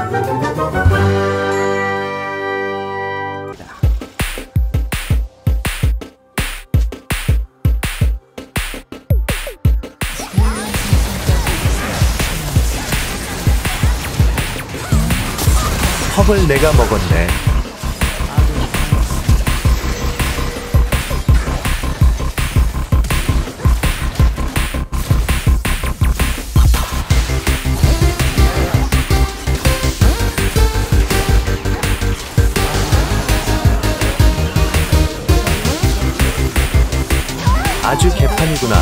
컵을 내가 먹었네. 아주 개판이구나.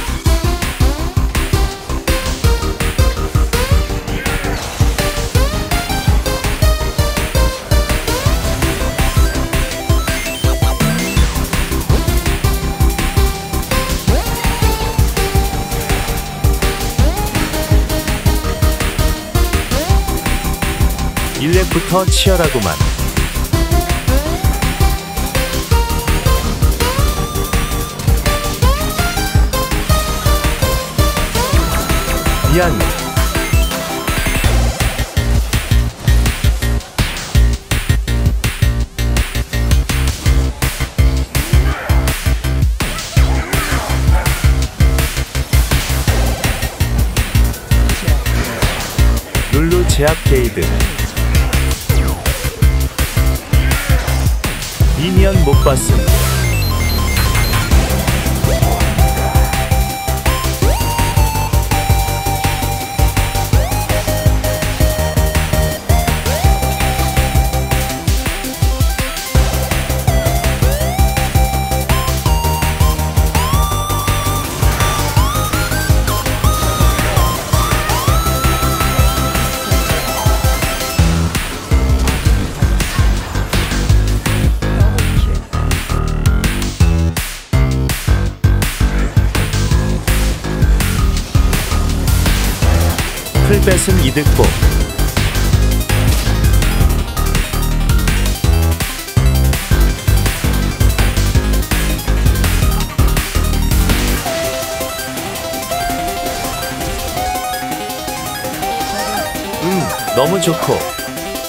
일렉부터 치열하구만. 미안. 룰루 제압 게이드. 미니언 못 봤음. 풀 뺏음 이득보. 너무 좋고.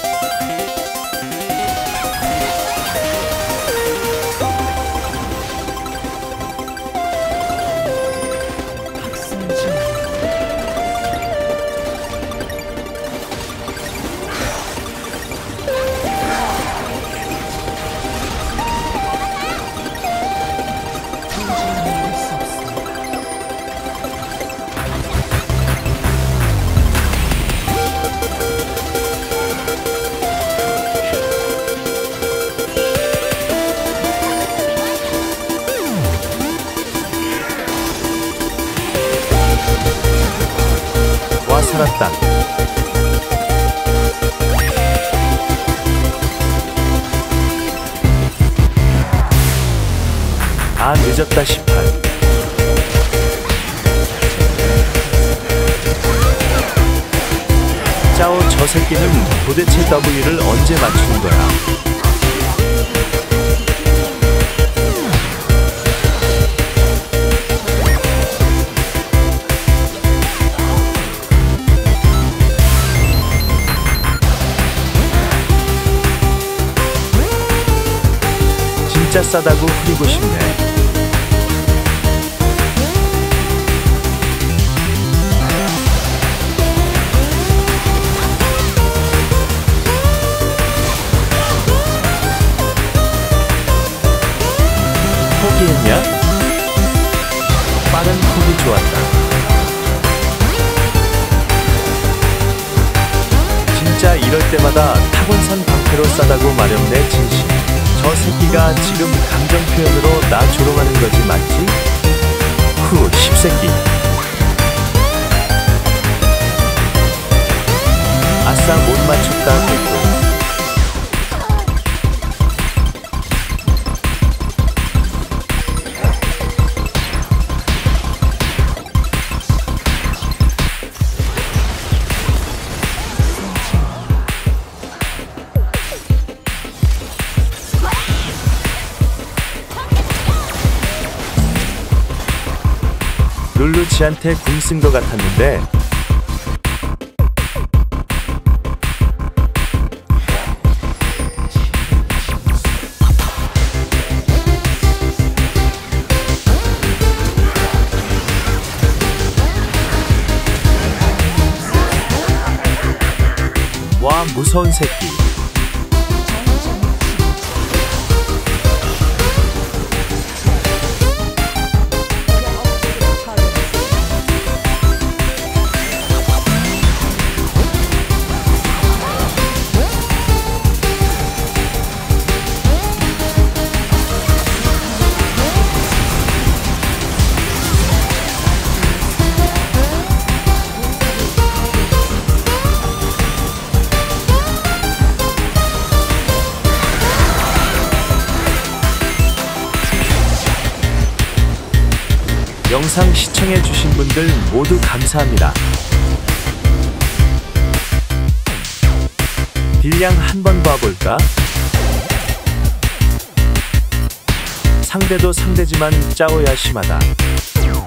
와, 살았다. 아, 늦었다 18. 짜오, 저 새끼는 도대체 W를 언제 맞추는 거야? 진짜 싸다고 흐리고 싶네. 포기했냐? 빠른 포기 좋았다. 진짜 이럴 때마다 타곤산 방패로 싸다고 마련내 진심. 저 새끼가 지금 감정 표현으로 나 조롱하는 거지 맞지? 후, 십새끼. 아싸, 못 맞췄다 됐고. 룰루치한테 궁 쓴 것 같았는데 와, 무서운 새끼. 영상 시청해주신 분들 모두 감사합니다. 딜량 한번 봐볼까? 상대도 상대지만 짜오야 심하다.